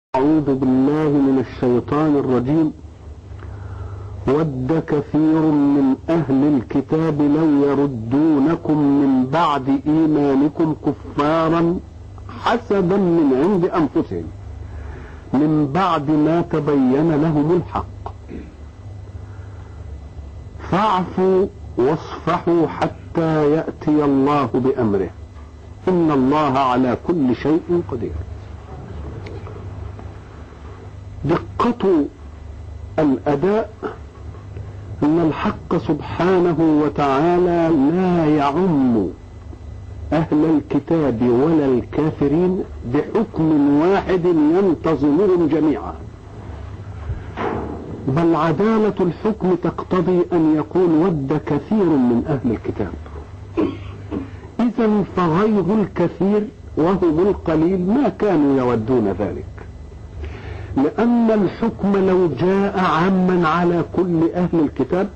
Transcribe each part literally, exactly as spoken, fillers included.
أعوذ بالله من الشيطان الرجيم. ود كثير من أهل الكتاب لو يردونكم من بعد إيمانكم كفارا حسبا من عند أنفسهم من بعد ما تبين لهم الحق فاعفوا واصفحوا حتى يأتي الله بأمره إن الله على كل شيء قدير. دقة الأداء أن الحق سبحانه وتعالى لا يعم أهل الكتاب ولا الكافرين بحكم واحد ينتظمهم جميعا، بل عدالة الحكم تقتضي أن يكون ود كثير من أهل الكتاب. إذن فغيظ الكثير وهم القليل ما كانوا يودون ذلك، لأن الحكم لو جاء عاما على كل أهل الكتاب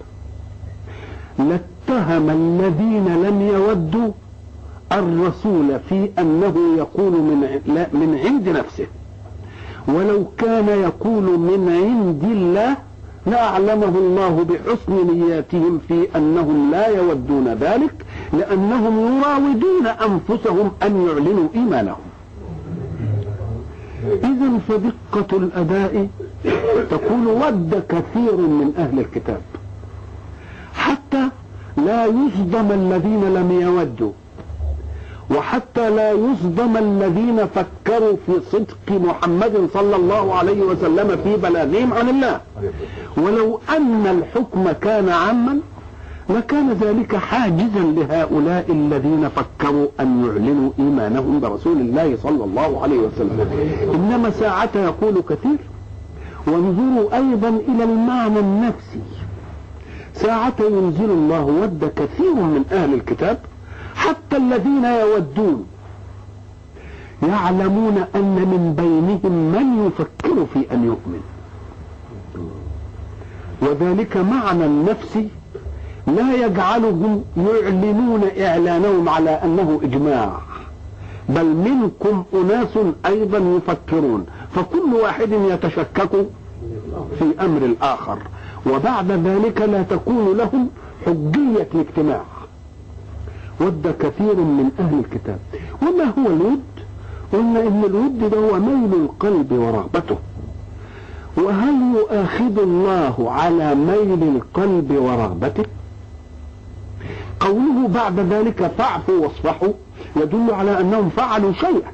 لاتهم الذين لم يودوا الرسول في أنه يقول من من عند نفسه، ولو كان يقول من عند الله لأعلمه الله بحسن نياتهم في أنهم لا يودون ذلك، لأنهم يراودون أنفسهم أن يعلنوا إيمانهم. إذن فدقة الأداء تكون ود كثير من أهل الكتاب حتى لا يصدم الذين لم يودوا، وحتى لا يصدم الذين فكروا في صدق محمد صلى الله عليه وسلم في بلاغهم عن الله. ولو أن الحكم كان عاما لكان ذلك حاجزا لهؤلاء الذين فكروا أن يعلنوا إيمانهم برسول الله صلى الله عليه وسلم. إنما ساعة يقول كثير، وانظروا أيضا إلى المعنى النفسي، ساعة ينزل الله ود كثير من أهل الكتاب حتى الذين يودون يعلمون أن من بينهم من يفكر في أن يؤمن، وذلك معنى النفسي لا يجعلهم يعلنون إعلانهم على أنه إجماع، بل منكم أناس أيضا يفكرون، فكل واحد يتشكك في أمر الآخر، وبعد ذلك لا تكون لهم حجية الاجتماع. ود كثير من أهل الكتاب. وما هو الود؟ قلنا إن الود ده هو ميل القلب ورغبته. وهل يؤاخذ الله على ميل القلب ورغبته؟ قوله بعد ذلك فاعفوا واصفحوا يدل على أنهم فعلوا شيئا،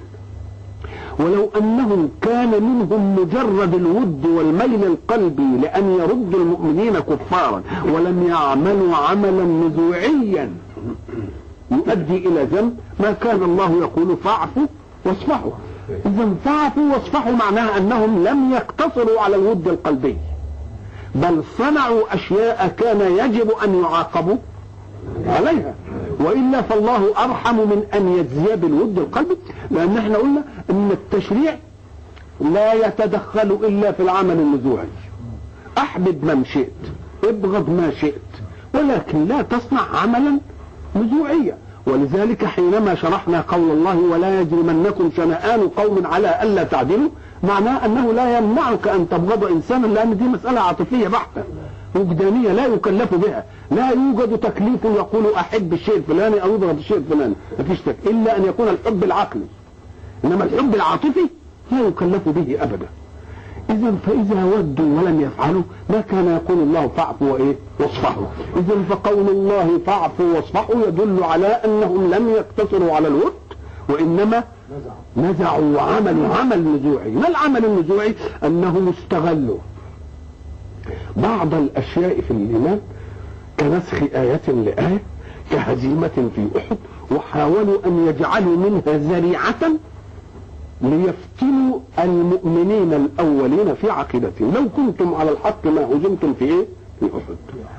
ولو أنهم كان منهم مجرد الود والميل القلبي لأن يردوا المؤمنين كفارا ولم يعملوا عملا نزوعيا يؤدي إلى ذنب ما كان الله يقول فاعفوا واصفحوا. إذن فاعفوا واصفحوا معناها أنهم لم يقتصروا على الود القلبي، بل صنعوا أشياء كان يجب أن يعاقبوا عليها، وإلا فالله أرحم من أن يجزي بالود القلبي، لأن احنا قلنا أن التشريع لا يتدخل إلا في العمل النزوعي. أحبب من شئت، ابغض ما شئت، ولكن لا تصنع عملا نزوعيا. ولذلك حينما شرحنا قول الله ولا يجرمنكم شنآن قوم على ألا تعدلوا، معناه أنه لا يمنعك أن تبغض إنسانا، لأن دي مسألة عاطفية بحتة وجدانية لا يكلف بها، لا يوجد تكليف يقول أحب الشيء الفلاني أو يبغض الشيء الفلاني، مفيش تكليف إلا أن يكون الحب العقلي، إنما الحب العاطفي لا يكلف به أبدا. إذن فإذا ودوا ولم يفعلوا ما كان يقول الله فاعفوا وإيه واصفحوا. إذن فقول الله فاعفوا واصفحوا يدل على أنهم لم يقتصروا على الود، وإنما نزعوا وعملوا عمل نزوعي. ما العمل النزوعي؟ أنهم استغلوا بعض الأشياء في الإيمان كنسخ آية لآية، كهزيمة في أحد، وحاولوا أن يجعلوا منها ذريعة ليفتنوا المؤمنين الأولين في عقيدتهم. لو كنتم على الحق ما هزمتم في إيه؟ في أحد.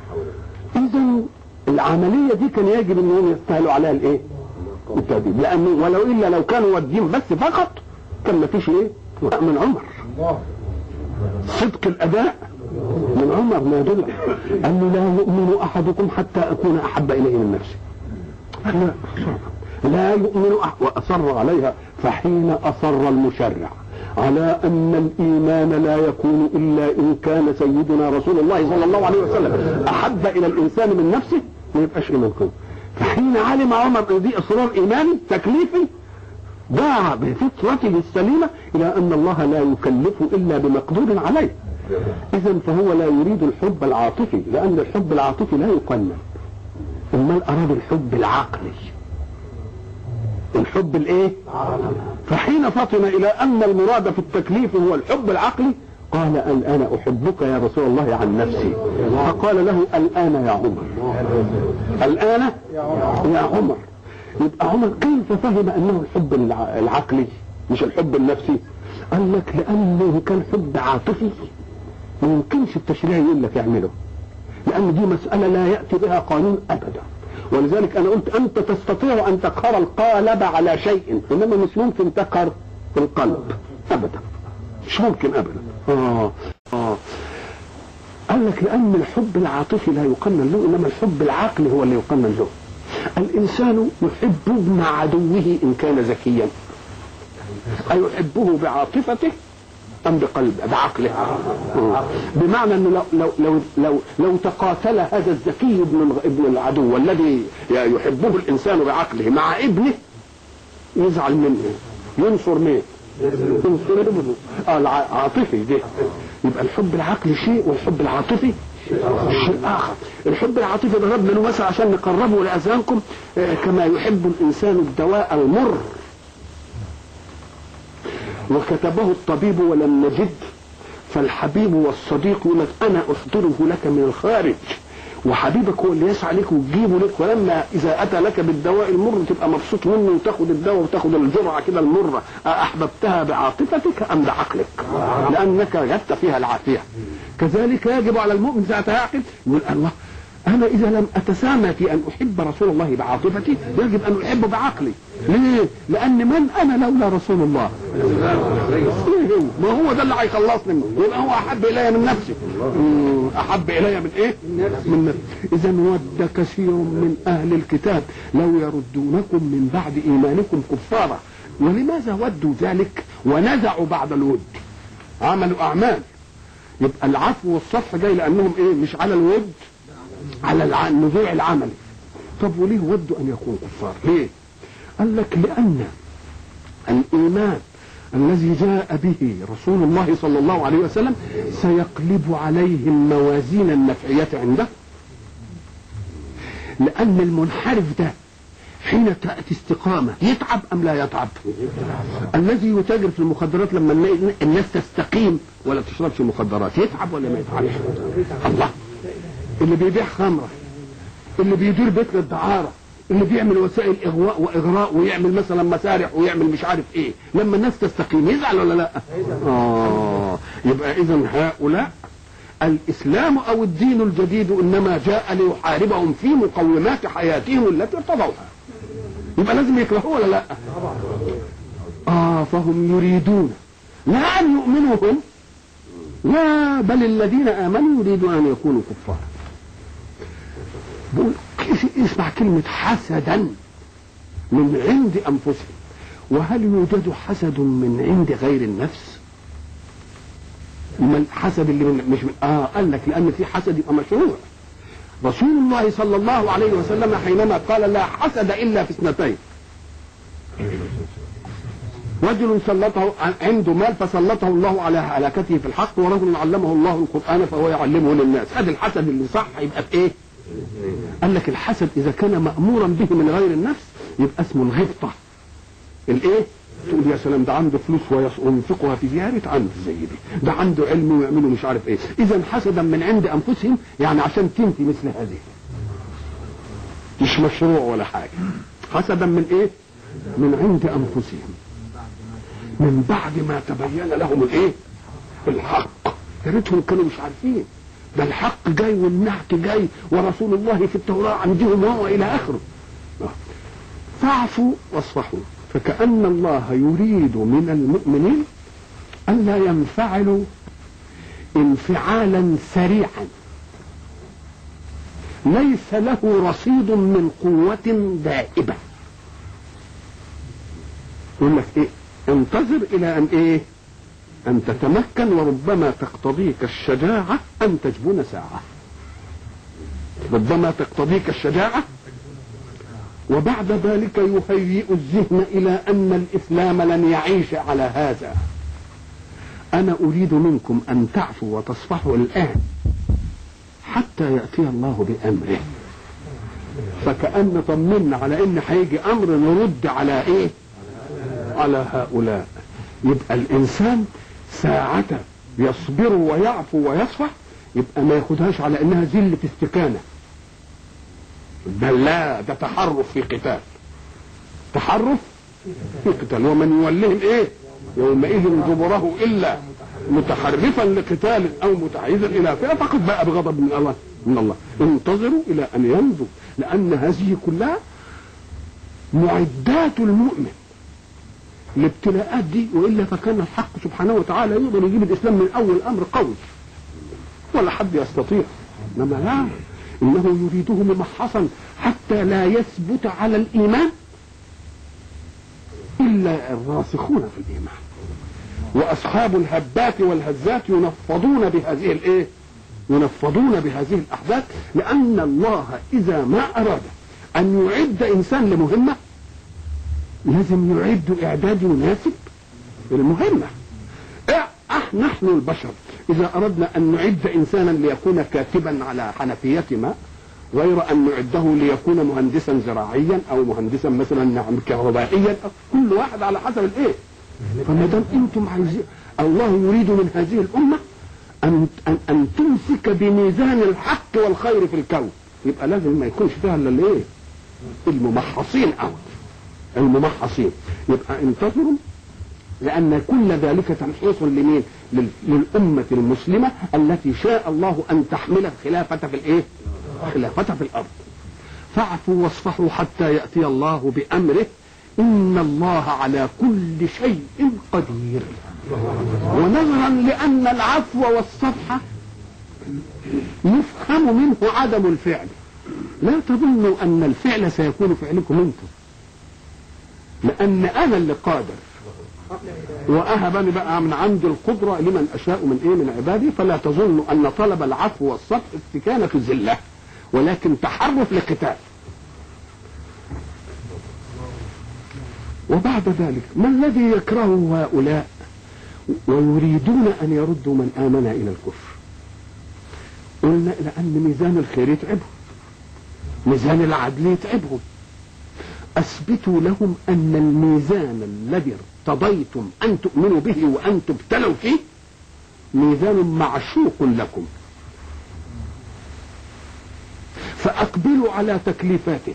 إذن العملية دي كان يجب أنهم يستاهلوا عليها الإيه؟ التأديب، لأنه ولو إلا لو كانوا ودين بس فقط كان ما فيش إيه؟ من عمر صدق الأداء من عمر ما يدل أنه لا يؤمن أحدكم حتى أكون أحب إليه من نفسي. لا يؤمن أحد، وأصر عليها. فحين أصر المشرع على أن الإيمان لا يكون إلا إن كان سيدنا رسول الله صلى الله عليه وسلم أحب إلى الإنسان من نفسه ما يبقاش إيمان كله. فحين علم عمر أن دي إصرار إيماني تكليفي دعا بفطرته السليمة إلى أن الله لا يكلف إلا بمقدور عليه. إذا فهو لا يريد الحب العاطفي، لأن الحب العاطفي لا يقنن، امال اراد الحب العقلي، الحب الايه؟ فحين فطن الى ان المراد في التكليف هو الحب العقلي قال الان احبك يا رسول الله عن نفسي، فقال له الان يا عمر، الان يا عمر. يبقى عمر كيف فهم انه الحب العقلي مش الحب النفسي؟ قال لك لانه كان حب عاطفي ما يمكنش التشريع يقول لك اعمله، لأن دي مسألة لا يأتي بها قانون أبدا. ولذلك أنا قلت أنت تستطيع أن تقهر القالب على شيء، إنما مش ممكن تقهر القلب أبدا، مش ممكن أبدا. آه آه قال لك لأن الحب العاطفي لا يقنن له، إنما الحب العقلي هو اللي يقنن له. الإنسان يحب ابن عدوه إن كان ذكيا، أيحبه بعاطفته أم بقلبه بعقله؟ آه. بمعنى أنه لو لو لو لو, لو تقاتل هذا الذكي ابن ابن العدو والذي يحبه الإنسان بعقله مع ابنه يزعل منه، ينصر مين؟ ينصر ابنه. آه العاطفي ده. يبقى الحب العقلي شيء والحب العاطفي شيء آخر. الحب العاطفي ضربنا له مثل عشان نقربه لأذهانكم، آه كما يحب الإنسان الدواء المر وكتبه الطبيب ولم نجد، فالحبيب والصديق يقول لك انا احضره لك من الخارج، وحبيبك هو اللي يسعى لك وتجيبه لك، ولما اذا اتى لك بالدواء المر تبقى مبسوط منه وتاخد الدواء وتاخد الجرعه كده المره. احببتها بعاطفتك ام بعقلك؟ لانك وجدت فيها العافيه. كذلك يجب على المؤمن ساعه يعقل يقول الله انا اذا لم اتسامى في ان احب رسول الله بعاطفتي يجب ان احبه بعقلي. ليه؟ لان من انا لولا رسول الله؟ ايه ما هو ده اللي هيخلصني منه، يبقى هو احب الي من نفسي. احب الي من ايه؟ من نفسي. اذا ود كثير من اهل الكتاب لو يردونكم من بعد ايمانكم كفارا. ولماذا ودوا ذلك ونزعوا بعد الود؟ عملوا اعمال. يبقى العفو والصفح جاي لانهم ايه؟ مش على الود، على النزوع العملي. طب وليه ودوا ان يكونوا كفار؟ ليه؟ قال لك لان الايمان الذي جاء به رسول الله صلى الله عليه وسلم سيقلب عليهم موازين النفعية عنده. لان المنحرف ده حين تأتي استقامة يتعب ام لا يتعب؟ الذي يتاجر في المخدرات لما الناس تستقيم ولا تشربش مخدرات يتعب ولا ما يتعبش؟ الله. اللي بيبيع خمرة، اللي بيدير بيت للدعارة، اللي بيعمل وسائل اغواء واغراء ويعمل مثلا مسارح ويعمل مش عارف ايه، لما الناس تستقيم يزعل ولا لا؟ اه يبقى اذا هؤلاء الاسلام او الدين الجديد انما جاء ليحاربهم في مقومات حياتهم التي ارتضوها. يبقى لازم يكرهوه ولا لا؟ اه فهم يريدون لا ان يؤمنوا هم، لا بل الذين امنوا يريدون ان يكونوا كفارا. بقول اسمع كلمة حسدا من عند أنفسهم. وهل يوجد حسد من عند غير النفس؟ من حسد اللي من مش من آه قال لك لأن في حسد يبقى مشروع. رسول الله صلى الله عليه وسلم حينما قال لا حسد إلا في اثنتين، رجل سلطه عنده مال فسلطه الله على هلاكته في الحق، ورجل علمه الله القرآن فهو يعلمه للناس. هذا الحسد اللي صح يبقى في ايه؟ قال لك الحسد اذا كان مأمورا به من غير النفس يبقى اسمه الغبطة. الايه؟ تقول يا سلام ده عنده فلوس وينفقها في زيارة عنده زي دي، ده عنده علم ويعملوا مش عارف ايه. اذا حسدا من عند انفسهم يعني عشان تنتي مثل هذه، مش مشروع ولا حاجة. حسدا من ايه؟ من عند انفسهم من بعد ما تبين لهم الايه؟ الحق. يا ريتهم كانوا مش عارفين ده الحق جاي والنعت جاي ورسول الله في التوراة عندهم وهو الى اخره. فاعفوا واصفحوا. فكأن الله يريد من المؤمنين ألا ينفعلوا انفعالا سريعا ليس له رصيد من قوة دائبة. يقول لك ايه؟ انتظر الى ان ايه؟ ان تتمكن، وربما تقتضيك الشجاعة ان تجبن ساعة. ربما تقتضيك الشجاعة، وبعد ذلك يهيئ الذهن الى ان الاسلام لن يعيش على هذا. انا اريد منكم ان تعفوا وتصفحوا الان حتى يأتي الله بامره. فكأن طمنا على ان هيجي امر نرد على ايه؟ على هؤلاء. يبقى الانسان ساعة يصبر ويعفو ويصفح يبقى ما ياخدهاش على انها ذلة استكانة، بل لا، ده تحرف في قتال، تحرف في قتال. ومن يولهم ايه يومئذ دبره الا متحرفا لقتال او متحيزا الى فئة فقد باء بغضب من الله من الله انتظروا الى ان ينزل. لان هذه كلها معدات المؤمن الابتلاءات دي، والا فكان الحق سبحانه وتعالى يقدر يجيب الاسلام من اول الامر قوي ولا حد يستطيع. انما لا، انه يريده ممحصا حتى لا يثبت على الايمان الا الراسخون في الايمان، واصحاب الهبات والهزات ينفضون بهذه الايه؟ ينفضون بهذه الاحداث. لان الله اذا ما اراد ان يعد انسان لمهمه لازم يعد اعداد يناسب المهمه. نحن البشر اذا اردنا ان نعد انسانا ليكون كاتبا على حنفية ماء غير ان نعده ليكون مهندسا زراعيا او مهندسا مثلا كهربائيا، كل واحد على حسب الايه. فما دام انتم عايزين، الله يريد من هذه الامه ان ان, أن تمسك بميزان الحق والخير في الكون، يبقى لازم ما يكونش فيها الا الايه؟ الممحصين او الممحصين. يبقى انتظروا، لأن كل ذلك تمحيص لمين؟ للأمة المسلمة التي شاء الله أن تحمل الخلافة في الإيه؟ خلافة في الأرض. فاعفوا واصفحوا حتى يأتي الله بأمره، إن الله على كل شيء قدير. ونظرا لأن العفو والصفح يفهم منه عدم الفعل، لا تظنوا أن الفعل سيكون فعلكم أنتم، لأن أنا اللي قادر، وأهبني بقى من عند القدرة لمن أشاء من إيه من عبادي. فلا تظنوا أن طلب العفو والصفح استكانة ذلة، ولكن تحرف لقتال. وبعد ذلك ما الذي يكرهه هؤلاء ويريدون أن يردوا من آمن إلى الكفر؟ قلنا لأن ميزان الخير يتعبهم، ميزان العدل يتعبهم. أثبتوا لهم أن الميزان الذي ارتضيتم أن تؤمنوا به وأن تبتلوا فيه ميزان معشوق لكم، فأقبلوا على تكليفاته.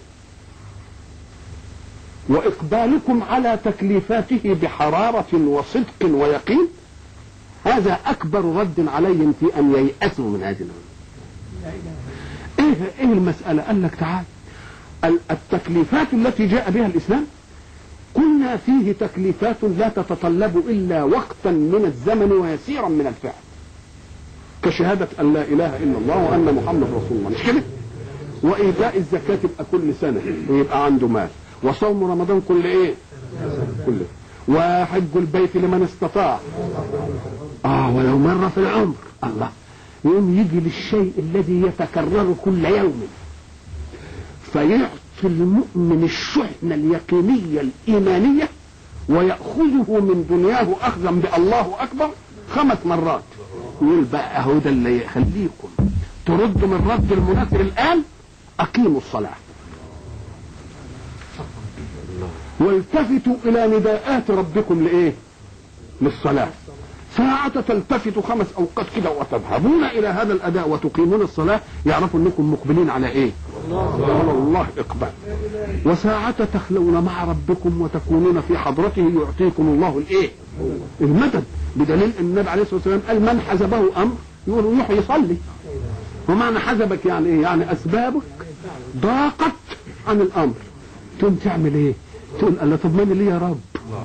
وإقبالكم على تكليفاته بحرارة وصدق ويقين هذا أكبر رد عليهم في أن ييأسوا من هذه الأمور. إيه, إيه المسألة؟ قال لك تعال، التكليفات التي جاء بها الإسلام قلنا فيه تكليفات لا تتطلب إلا وقتا من الزمن ويسيرا من الفعل، كشهادة أن لا إله إلا الله وأن محمد رسول الله، مش كده؟ وإيتاء الزكاة يبقى كل سنة ويبقى عنده مال، وصوم رمضان كل إيه؟ كل، وحج البيت لمن استطاع، آه ولو مرة في العمر. الله، يوم يجي للشيء الذي يتكرر كل يوم فيعطي المؤمن الشحنة اليقينية الإيمانية ويأخذه من دنياه أخذا بالله أكبر خمس مرات. يقول بقى أهو ده اللي يخليكم تردوا من رد المنافر الآن. أقيموا الصلاة والتفتوا إلى نداءات ربكم لإيه؟ للصلاة. ساعة تلتفتوا خمس أوقات كده وتذهبون إلى هذا الأداء وتقيمون الصلاة، يعرفوا أنكم مقبلين على إيه؟ على الله إقبال. وساعة تخلون مع ربكم وتكونون في حضرته يعطيكم الله الإيه؟ المدد، بدليل أن النبي عليه الصلاة والسلام قال من حزبه أمر يقول يروح يصلي. ومعنى حزبك يعني إيه؟ يعني أسبابك ضاقت عن الأمر، تقوم تعمل إيه؟ تقول الله طب من لي يا رب؟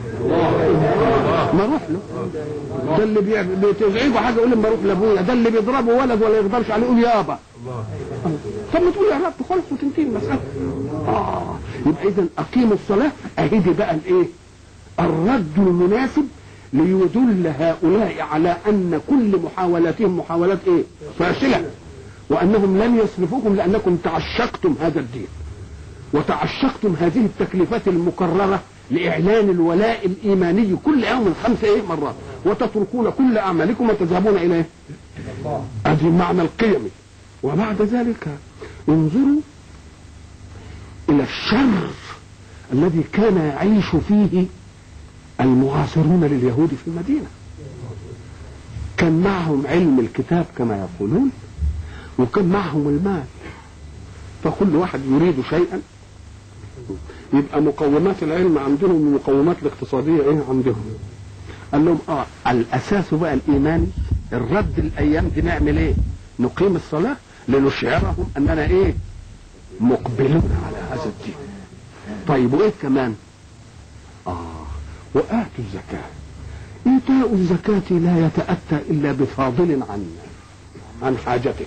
ما اروح له. ده اللي بيتزعجه حاجه يقول لي ما اروح لابويا، ده اللي بيضربه ولد ولا يقدرش عليه يقول يابا. طب ما تقول يا رب خلص وتنتهي المساله. اه يبقى اذا اقيموا الصلاه، اهدي بقى الايه؟ الرد المناسب ليدل هؤلاء على ان كل محاولاتهم محاولات ايه؟ فاشله، وانهم لن يصرفوكم لانكم تعشقتم هذا الدين وتعشقتم هذه التكليفات المكرره لاعلان الولاء الايماني كل يوم خمس ايه مرات، وتتركون كل اعمالكم وتذهبون الى ايه؟ هذه معنى القيم. وبعد ذلك انظروا الى الشر الذي كان يعيش فيه المعاصرون لليهود في المدينة. كان معهم علم الكتاب كما يقولون، وكان معهم المال، فكل واحد يريد شيئا يبقى مقومات العلم عندهم والمقومات الاقتصادية ايه عندهم. قال لهم اه الاساس بقى الايماني، الرد الايام دي نعمل ايه؟ نقيم الصلاة لنشعرهم اننا ايه؟ مقبلون على هذا الدين. طيب وايه كمان؟ اه وآتوا الزكاة. إيتاء الزكاة لا يتأتى إلا بفاضل عن عن حاجتك،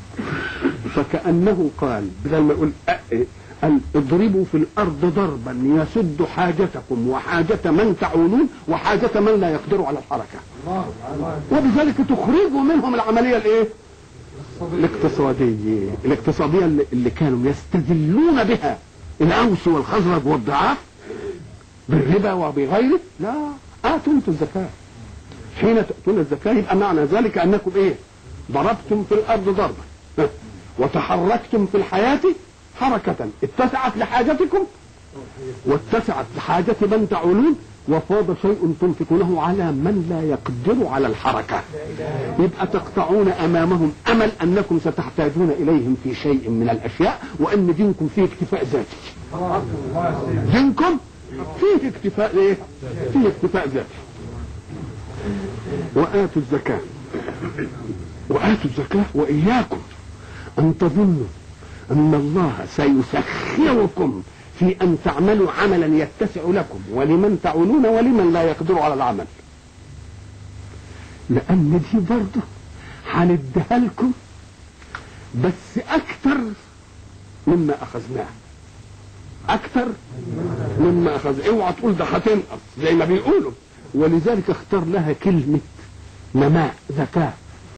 فكأنه قال بدل ما يقول اضربوا في الأرض ضربا يسد حاجتكم وحاجة من تعولون وحاجة من لا يقدر على الحركة، وبذلك تخرجوا منهم العملية الايه؟ الاقتصادية الاقتصادية اللي كانوا يستذلون بها الأوس والخزرج والضعاف بالربا وبغيره. لا، آتوا انتم الزكاة. حين تأتون الزكاة يبقى معنى ذلك أنكم إيه؟ ضربتم في الأرض ضربا وتحركتم في الحياة حركة اتسعت لحاجتكم واتسعت لحاجة من تعولون، وفاض شيء تنفقونه على من لا يقدر على الحركة. يبقى تقطعون أمامهم أمل أنكم ستحتاجون إليهم في شيء من الأشياء، وأن دينكم فيه اكتفاء ذاتي. دينكم فيه اكتفاء ايه؟ فيه اكتفاء ذاتي. وآتوا الزكاة وآتوا الزكاة وإياكم أن تظنوا أن الله سيسخركم في أن تعملوا عملا يتسع لكم ولمن تعولون ولمن لا يقدر على العمل، لأن دي برضه هنديها لكم بس أكثر مما أخذناه، أكثر مما أخذ. اوعى تقول ده هتنقص زي ما بيقولوا، ولذلك اختار لها كلمة نماء زكاة.